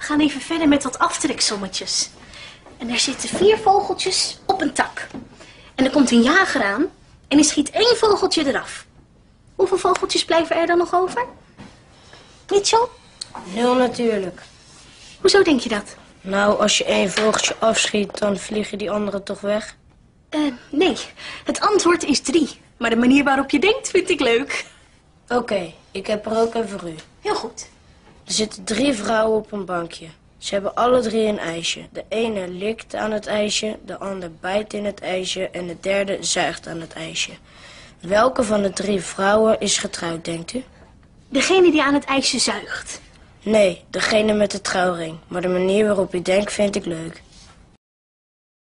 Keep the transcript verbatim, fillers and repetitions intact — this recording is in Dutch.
gaan even verder met wat aftreksommetjes. En er zitten vier vogeltjes op een tak. En er komt een jager aan en die schiet één vogeltje eraf. Hoeveel vogeltjes blijven er dan nog over? Mitchell? Nul natuurlijk. Hoezo denk je dat? Nou, als je één vogeltje afschiet, dan vliegen die anderen toch weg? Eh, uh, nee. Het antwoord is drie. Maar de manier waarop je denkt vind ik leuk. Oké, okay, ik heb er ook een voor u. Heel goed. Er zitten drie vrouwen op een bankje. Ze hebben alle drie een ijsje. De ene likt aan het ijsje, de ander bijt in het ijsje en de derde zuigt aan het ijsje. Welke van de drie vrouwen is getrouwd, denkt u? Degene die aan het ijsje zuigt. Nee, degene met de trouwring. Maar de manier waarop u denkt vind ik leuk.